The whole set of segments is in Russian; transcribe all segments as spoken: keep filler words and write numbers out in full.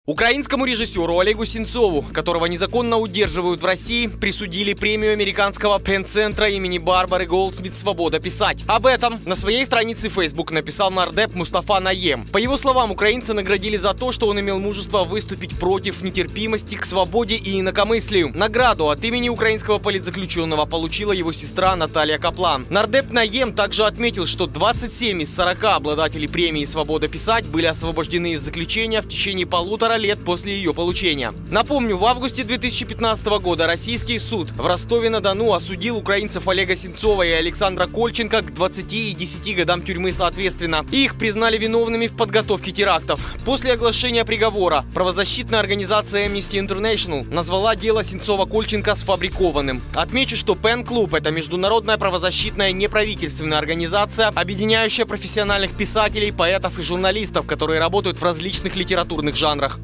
Украинскому режиссеру Олегу Сенцову, которого незаконно удерживают в России, присудили премию американского пен-центра имени Барбары Голдсмит «Свобода писать». Об этом на своей странице Facebook написал нардеп Мустафа Наем. По его словам, украинца наградили за то, что он имел мужество выступить против нетерпимости к свободе и инакомыслию. Награду от имени украинского политзаключенного получила его сестра Наталья Каплан. Нардеп Наем также отметил, что двадцать семь из сорока обладателей премии «Свобода писать» были освобождены из заключения в течение полутора лет после ее получения. Напомню, в августе две тысячи пятнадцатого года российский суд в Ростове-на-Дону осудил украинцев Олега Сенцова и Александра Кольченко к двадцати и десяти годам тюрьмы соответственно. Их признали виновными в подготовке терактов. После оглашения приговора правозащитная организация Amnesty International назвала дело Сенцова-Кольченко сфабрикованным. Отмечу, что пен-клуб – это международная правозащитная неправительственная организация, объединяющая профессиональных писателей, поэтов и журналистов, которые работают в различных литературных жанрах.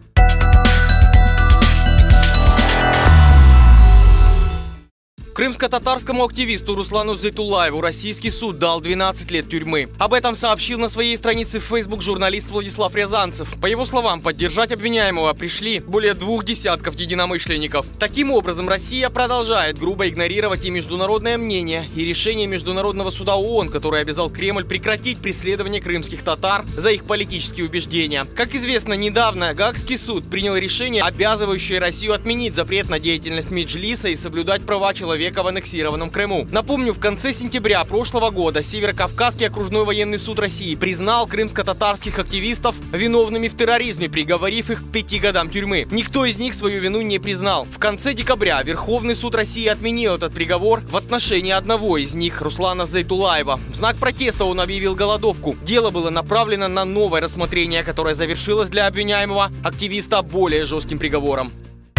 Крымско-татарскому активисту Руслану Зайтулаеву российский суд дал двенадцать лет тюрьмы. Об этом сообщил на своей странице в Facebook журналист Владислав Рязанцев. По его словам, поддержать обвиняемого пришли более двух десятков единомышленников. Таким образом, Россия продолжает грубо игнорировать и международное мнение, и решение Международного суда ООН, который обязал Кремль прекратить преследование крымских татар за их политические убеждения. Как известно, недавно Гаагский суд принял решение, обязывающее Россию отменить запрет на деятельность Меджлиса и соблюдать права человека в аннексированном Крыму. Напомню, в конце сентября прошлого года Северо-Кавказский окружной военный суд России признал крымско-татарских активистов виновными в терроризме, приговорив их к пяти годам тюрьмы. Никто из них свою вину не признал. В конце декабря Верховный суд России отменил этот приговор в отношении одного из них, Руслана Зайтулаева. В знак протеста он объявил голодовку. Дело было направлено на новое рассмотрение, которое завершилось для обвиняемого активиста более жестким приговором.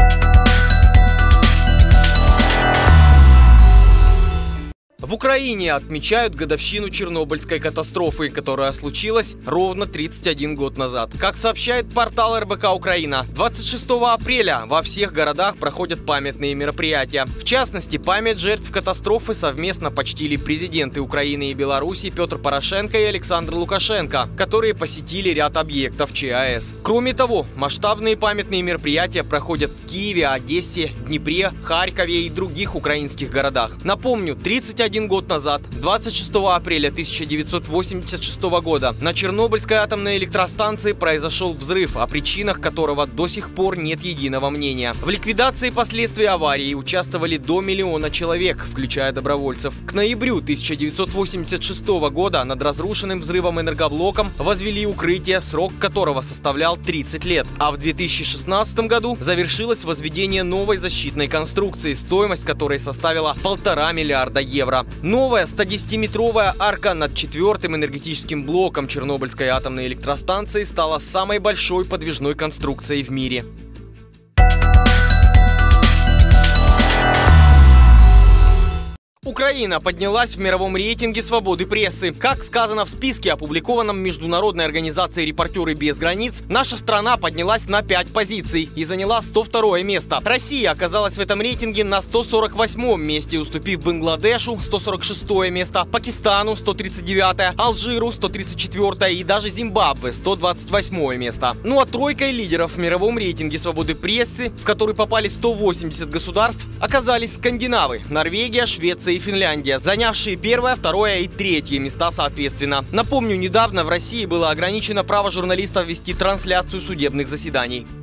В Украине отмечают годовщину Чернобыльской катастрофы, которая случилась ровно тридцать один год назад. Как сообщает портал эр бэ ка Украина, двадцать шестого апреля во всех городах проходят памятные мероприятия. В частности, память жертв катастрофы совместно почтили президенты Украины и Беларуси Петр Порошенко и Александр Лукашенко, которые посетили ряд объектов че а эс. Кроме того, масштабные памятные мероприятия проходят в Киеве, Одессе, Днепре, Харькове и других украинских городах. Напомню, тридцать один год назад, двадцать шестого апреля тысяча девятьсот восемьдесят шестого года, на Чернобыльской атомной электростанции произошел взрыв, о причинах которого до сих пор нет единого мнения. В ликвидации последствий аварии участвовали до миллиона человек, включая добровольцев. К ноябрю тысяча девятьсот восемьдесят шестого года над разрушенным взрывом энергоблоком возвели укрытие, срок которого составлял тридцать лет. А в две тысячи шестнадцатом году завершилось возведение новой защитной конструкции, стоимость которой составила полтора миллиарда евро. Новая стодесятиметровая арка над четвертым энергетическим блоком Чернобыльской атомной электростанции стала самой большой подвижной конструкцией в мире. Украина поднялась в мировом рейтинге свободы прессы. Как сказано в списке, опубликованном международной организацией «Репортеры без границ», наша страна поднялась на пять позиций и заняла сто второе место. Россия оказалась в этом рейтинге на сто сорок восьмом месте, уступив Бангладешу сто сорок шестое место, Пакистану сто тридцать девятое, Алжиру сто тридцать четвёртое и даже Зимбабве сто двадцать восьмое место. Ну а тройкой лидеров в мировом рейтинге свободы прессы, в который попали сто восемьдесят государств, оказались скандинавы – Норвегия, Швеция и Финляндия, занявшие первое, второе и третье места соответственно. Напомню, недавно в России было ограничено право журналистов вести трансляцию судебных заседаний.